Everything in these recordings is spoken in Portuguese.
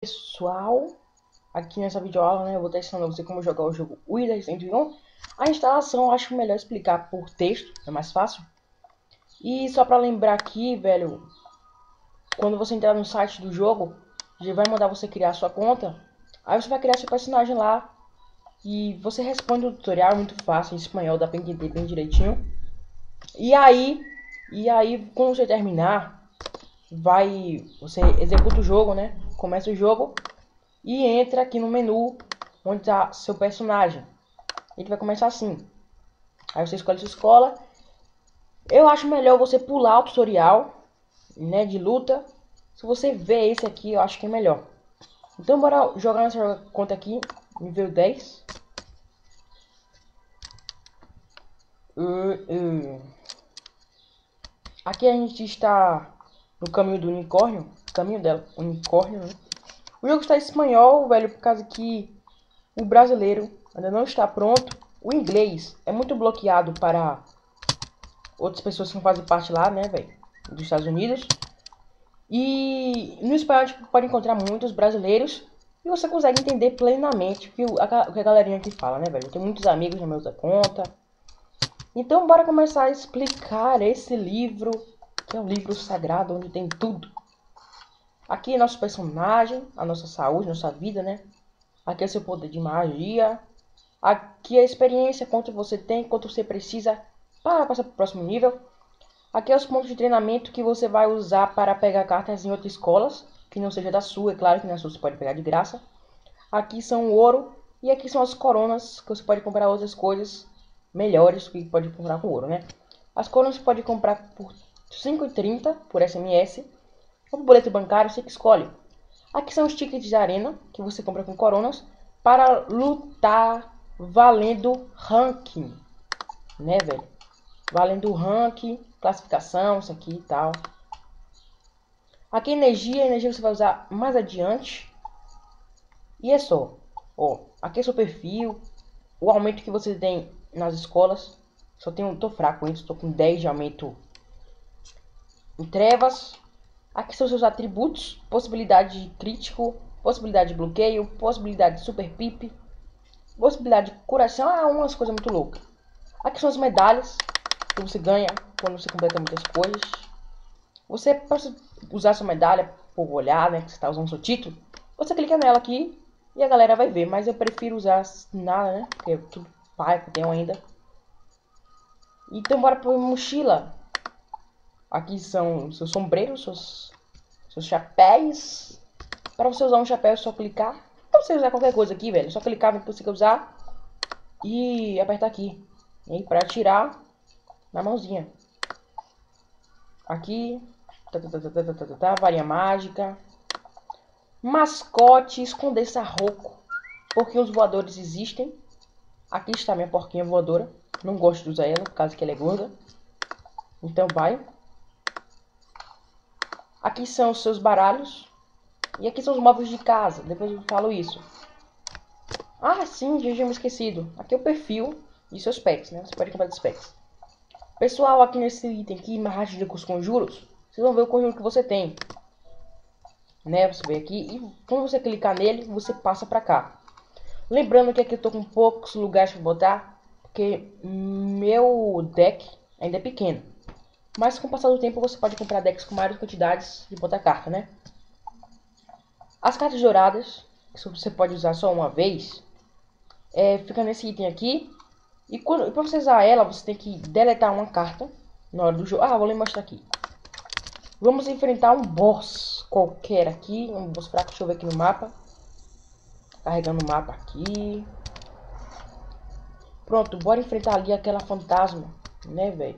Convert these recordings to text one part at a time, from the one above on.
Pessoal, aqui nessa videoaula, né, eu vou estar ensinando a você como jogar o jogo Wither 101. A instalação eu acho melhor explicar por texto, é mais fácil. E só pra lembrar aqui, velho, quando você entrar no site do jogo, ele vai mandar você criar sua conta. Aí você vai criar seu personagem lá e você responde o tutorial, muito fácil, em espanhol, dá pra entender bem direitinho. E aí, quando você terminar, você executa o jogo, né? Começa o jogo e entra aqui no menu onde está seu personagem. Ele vai começar assim. Aí você escolhe sua escola. Eu acho melhor você pular o tutorial, né, de luta. Se você vê esse aqui, eu acho que é melhor. Então bora jogar nessa conta aqui, nível 10. Aqui a gente está no caminho do unicórnio. Caminho dela, unicórnio, né? O jogo está em espanhol, velho, por causa que o brasileiro ainda não está pronto. O inglês é muito bloqueado para outras pessoas que não fazem parte lá, né, velho, dos Estados Unidos. E no espanhol a gente pode encontrar muitos brasileiros e você consegue entender plenamente o que a galerinha aqui fala, né, velho? Eu tenho muitos amigos na minha outra conta. Então bora começar a explicar esse livro, que é um livro sagrado onde tem tudo. Aqui é nosso personagem, a nossa saúde, nossa vida, né? Aqui é seu poder de magia. Aqui é a experiência, quanto você tem, quanto você precisa para passar para o próximo nível. Aqui é os pontos de treinamento que você vai usar para pegar cartas em outras escolas, que não seja da sua, é claro que na sua você pode pegar de graça. Aqui são o ouro e aqui são as coronas, que você pode comprar outras coisas melhores que pode comprar com ouro, né? As coronas você pode comprar por 5,30 por SMS, ou por boleto bancário, você que escolhe. Aqui são os tickets de arena, que você compra com coronas, para lutar valendo ranking, né, velho? Valendo ranking, classificação, isso aqui e tal. Aqui energia você vai usar mais adiante. E é só. Ó, aqui é seu perfil, o aumento que você tem nas escolas. Só tenho, tô fraco com isso, tô com 10 de aumento em trevas. Aqui são seus atributos, possibilidade de crítico, possibilidade de bloqueio, possibilidade de super pip, possibilidade de curação, umas coisas muito loucas. Aqui são as medalhas que você ganha quando você completa muitas coisas. Você, para usar sua medalha, por olhar, né, que você está usando seu título, você clica nela aqui e a galera vai ver. Mas eu prefiro usar nada, né, porque é tudo pai que eu tenho ainda. Então bora para mochila. Aqui são seus sombreiros, seus chapéus. Para você usar um chapéu é só clicar. Para você usar qualquer coisa aqui, velho, é só clicar no que você quer usar e apertar aqui. E para tirar na mãozinha. Aqui, varinha mágica. Mascote, esconder sarroco. Porquinhos voadores existem. Aqui está minha porquinha voadora. Não gosto de usar ela, por causa que ela é gorda. Então vai. Aqui são os seus baralhos. E aqui são os móveis de casa. Depois eu falo isso. Ah, sim, já tinha me esquecido. Aqui é o perfil e seus pets, né? Você pode comprar dos pets. Pessoal, aqui nesse item aqui, Marragem com os conjuros, vocês vão ver o conjuro que você tem. Né? Você vem aqui e quando você clicar nele, você passa pra cá. Lembrando que aqui eu tô com poucos lugares para botar, porque meu deck ainda é pequeno. Mas com o passar do tempo você pode comprar decks com maiores quantidades de botar carta, né? As cartas douradas, que você pode usar só uma vez, fica nesse item aqui. E para você usar ela, você tem que deletar uma carta na hora do jogo. Ah, vou lhe mostrar aqui. Vamos enfrentar um boss qualquer aqui, um boss fraco. Deixa eu ver aqui no mapa. Carregando o mapa aqui. Pronto, bora enfrentar ali aquela fantasma, né, velho?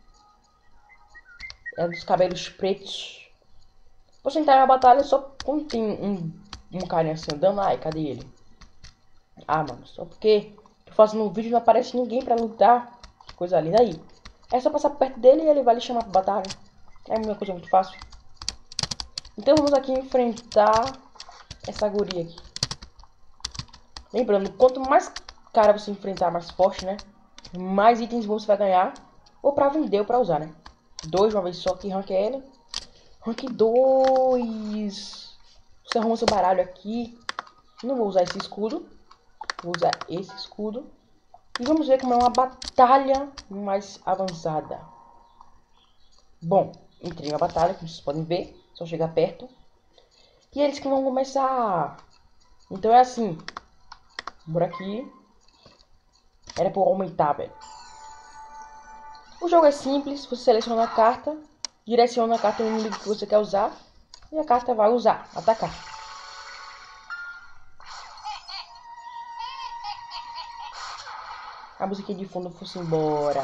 É dos cabelos pretos. Você entrar na batalha só quando tem um carinha assim andando. Ai, cadê ele? Ah, mano, só porque tô fazendo um vídeo e não aparece ninguém pra lutar. Que coisa linda aí. É só passar perto dele e ele vai lhe chamar pra batalha. É uma coisa muito fácil. Então vamos aqui enfrentar essa guria aqui. Lembrando, quanto mais cara você enfrentar, mais forte, né? Mais itens bons você vai ganhar. Ou pra vender ou pra usar, né? Dois de uma vez só. Que rank é ele? Rank 2. Você arruma seu baralho aqui. Não vou usar esse escudo. Vou usar esse escudo. E vamos ver como é uma batalha mais avançada. Bom, entrei na batalha, como vocês podem ver. Só chegar perto. E eles que vão começar. Então é assim. Por aqui. Era por aumentar, velho. O jogo é simples. Você seleciona a carta. Direciona a carta no inimigo que você quer usar. E a carta vai usar, atacar. A musiquinha de fundo fosse embora.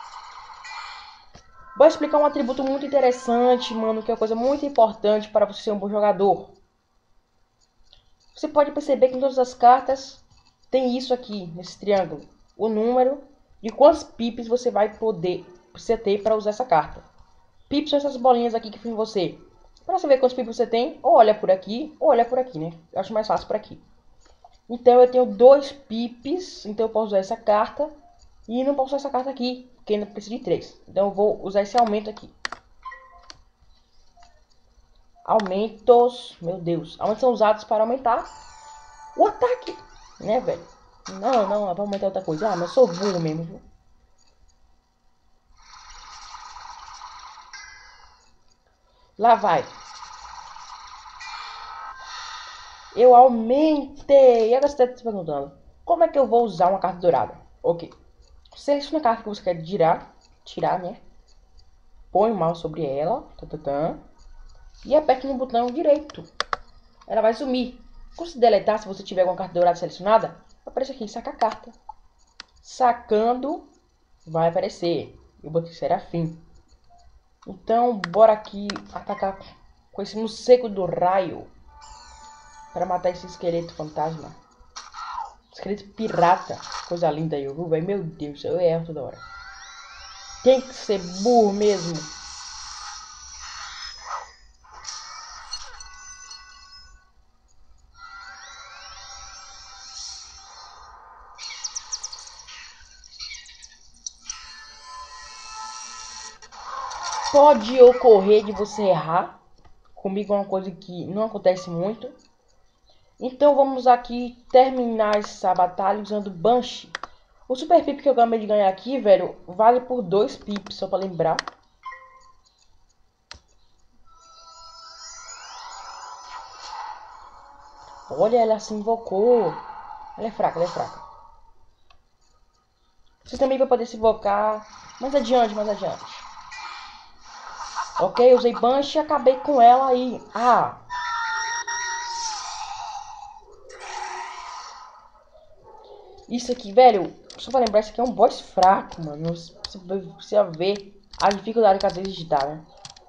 Vou explicar um atributo muito interessante, mano, que é uma coisa muito importante para você ser um bom jogador. Você pode perceber que em todas as cartas tem isso aqui, nesse triângulo. O número de quantos pips você vai poder ter para usar essa carta. Pips são essas bolinhas aqui que ficam em você. Para saber quantos pips você tem, ou olha por aqui, ou olha por aqui, né? Eu acho mais fácil por aqui. Então eu tenho 2 pips, então eu posso usar essa carta. E não posso usar essa carta aqui, porque ainda precisa de 3. Então eu vou usar esse aumento aqui. Aumentos, meu Deus. Aumentos são usados para aumentar o ataque, né, velho? Não, é para aumentar outra coisa. Ah, mas eu sou burro mesmo, viu? Lá vai. Eu aumentei. E agora você está se perguntando, como é que eu vou usar uma carta dourada? Ok. Seleciona a carta que você quer tirar, né? Põe o mouse sobre ela. E aperte no botão direito. Ela vai sumir. Quando se deletar, se você tiver alguma carta dourada selecionada, aparece aqui, saca a carta. Sacando, vai aparecer. Eu botei Serafim. Então, bora aqui atacar com esse morcego do raio. Para matar esse esqueleto fantasma. Esqueleto pirata. Coisa linda aí, viu, velho? Meu Deus, eu erro toda hora. Tem que ser burro mesmo. Pode ocorrer de você errar. Comigo é uma coisa que não acontece muito. Então vamos aqui terminar essa batalha usando Banshee. O Super Pip que eu acabei de ganhar aqui, velho, vale por 2 pips, só pra lembrar. Olha, ela se invocou. Ela é fraca, ela é fraca. Você também vai poder se invocar mais adiante, mais adiante. Ok, usei Banshee e acabei com ela aí. Ah! Isso aqui, velho, só pra lembrar, isso aqui é um boss fraco, mano. Você precisa ver a dificuldade que às vezes dá, né?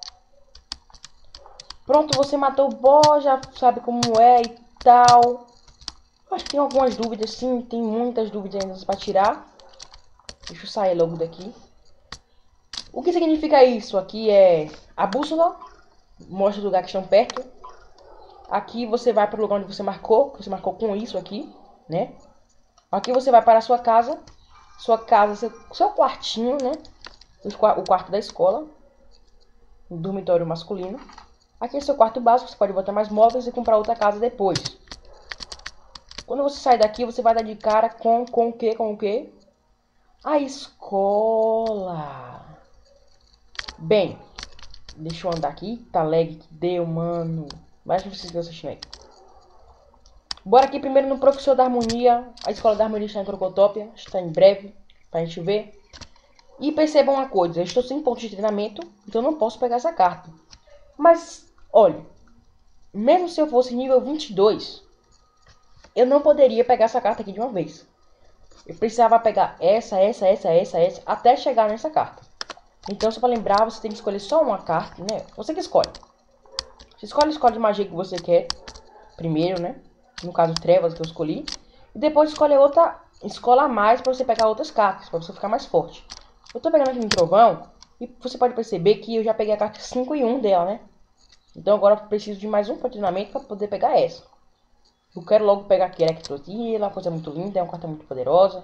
Pronto, você matou o boss, já sabe como é e tal. Acho que tem algumas dúvidas, sim. Tem muitas dúvidas ainda pra tirar. Deixa eu sair logo daqui. O que significa isso? Aqui é a bússola. Mostra o lugar que estão perto. Aqui você vai para o lugar onde você marcou. Você marcou com isso aqui, né? Aqui você vai para a sua casa. Sua casa, seu quartinho, né? O quarto da escola. Um dormitório masculino. Aqui é seu quarto básico. Você pode botar mais móveis e comprar outra casa depois. Quando você sai daqui, você vai dar de cara com o quê? Com o quê? A escola. Bem, deixa eu andar aqui. Tá lag que deu, mano. Mas vocês estão assistindo aí. Bora aqui primeiro no Professor da Harmonia. A escola da Harmonia está em Crocotopia. Está em breve, pra gente ver. E percebam uma coisa. Eu estou sem pontos de treinamento. Então eu não posso pegar essa carta. Mas, olha. Mesmo se eu fosse nível 22, eu não poderia pegar essa carta aqui de uma vez. Eu precisava pegar essa, até chegar nessa carta. Então, só para lembrar, você tem que escolher só uma carta, né? Você que escolhe. Você escolhe a escola de magia que você quer primeiro, né? No caso, Trevas, que eu escolhi. E depois escolhe outra escola a mais para você pegar outras cartas, para você ficar mais forte. Eu tô pegando aqui no Trovão e você pode perceber que eu já peguei a carta 5 e 1 dela, né? Então agora eu preciso de mais um treinamento para poder pegar essa. Eu quero logo pegar aqui a Electrotila, uma coisa muito linda, é uma carta muito poderosa.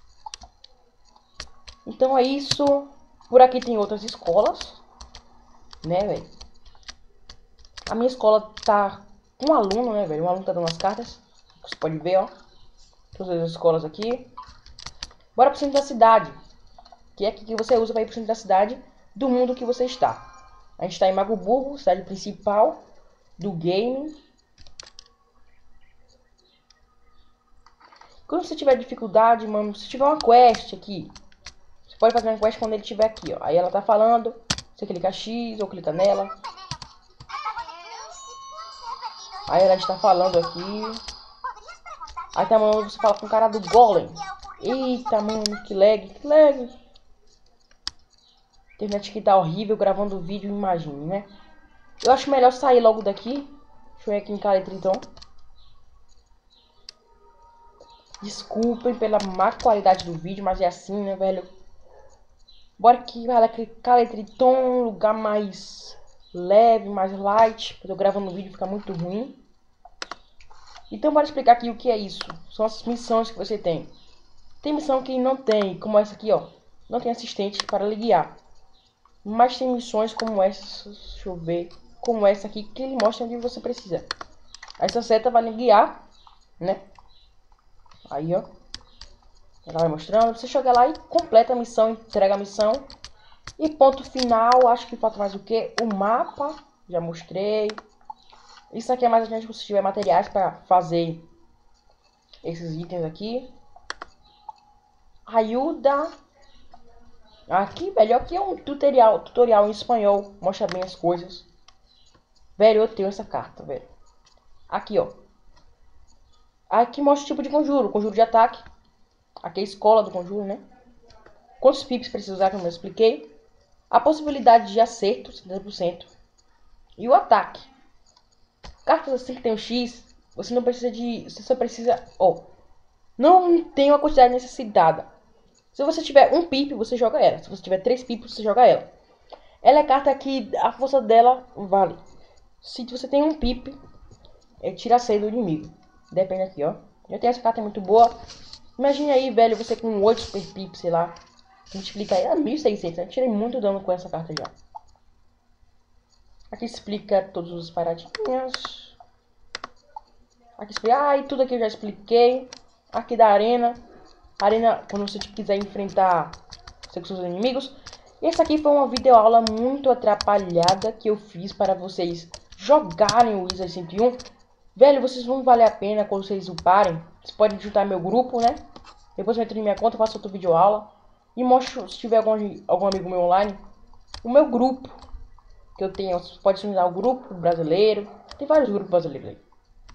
Então é isso. Por aqui tem outras escolas, né, velho? A minha escola tá um aluno, né, velho? Um aluno tá dando as cartas. Você pode ver, ó. Todas as escolas aqui. Bora pro centro da cidade. Que é aqui que você usa para ir pro centro da cidade do mundo que você está. A gente está em Magoburgo, cidade principal do game. Quando você tiver dificuldade, mano, se tiver uma quest aqui, você pode fazer uma quest quando ele estiver aqui, ó. Aí ela tá falando, você clica X ou clica nela. Aí ela está falando aqui. Aí tá, mano, você fala com o cara do Golem. Eita, mano, que lag, que lag. Internet que tá horrível gravando vídeo, imagine, né? Eu acho melhor sair logo daqui. Deixa eu ir aqui em Caletridon. Desculpem pela má qualidade do vídeo, mas é assim, né, velho? Bora aqui, galera, Caletridon, lugar mais leve, mais light. Porque eu gravando o vídeo fica muito ruim. Então bora explicar aqui o que é isso. São as missões que você tem. Tem missão que não tem, como essa aqui, ó. Não tem assistente para lhe guiar. Mas tem missões como essa, deixa eu ver, como essa aqui, que ele mostra onde você precisa. Essa seta vai lhe guiar, né? Aí, ó. Ela vai mostrando. Você chega lá e completa a missão, entrega a missão. E ponto final, acho que falta mais o que? O mapa, já mostrei. Isso aqui é mais a gente se tiver materiais para fazer esses itens aqui. Ajuda. Aqui, velho, aqui é um tutorial em espanhol. Mostra bem as coisas. Velho, eu tenho essa carta, velho. Aqui, ó. Aqui mostra o tipo de conjuro. Conjuro de ataque. Aqui é a escola do conjuro, né? Quantos pips precisa usar, como eu expliquei. A possibilidade de acerto, 70%. E o ataque. Cartas assim que tem o X, você não precisa de... Você só precisa... Ó. Não tem uma quantidade necessitada. Se você tiver um pip, você joga ela. Se você tiver 3 pips, você joga ela. Ela é carta que a força dela vale. Se você tem um pip, tira a C do inimigo. Depende aqui, ó. Eu tenho essa carta muito boa. Imagine aí, velho, você com 8 super pip, sei lá. Multiplica aí a 1600. Eu tirei muito dano com essa carta já. Aqui explica todos os paradinhas. Aqui explica... e tudo aqui eu já expliquei. Aqui da arena. Arena, quando você quiser enfrentar seus inimigos. Essa aqui foi uma videoaula muito atrapalhada que eu fiz para vocês jogarem o Wizard 101. Velho, vocês vão valer a pena quando vocês uparem. Vocês podem juntar meu grupo, né? Depois eu entro em minha conta, faço outra videoaula. E mostro, se tiver algum amigo meu online, o meu grupo. Que eu tenho, você pode se juntar o grupo brasileiro. Tem vários grupos brasileiros aí.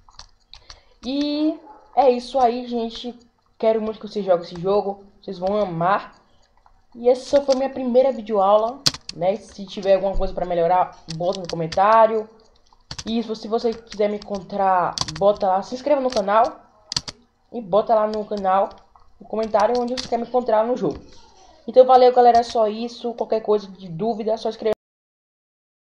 E é isso aí, gente. Quero muito que vocês joguem esse jogo. Vocês vão amar. E essa foi minha primeira videoaula, né? Se tiver alguma coisa para melhorar, bota no comentário. E se você quiser me encontrar, bota lá, se inscreva no canal. E bota lá no canal, no comentário, onde você quer me encontrar no jogo. Então valeu, galera, é só isso. Qualquer coisa de dúvida, é só escrever.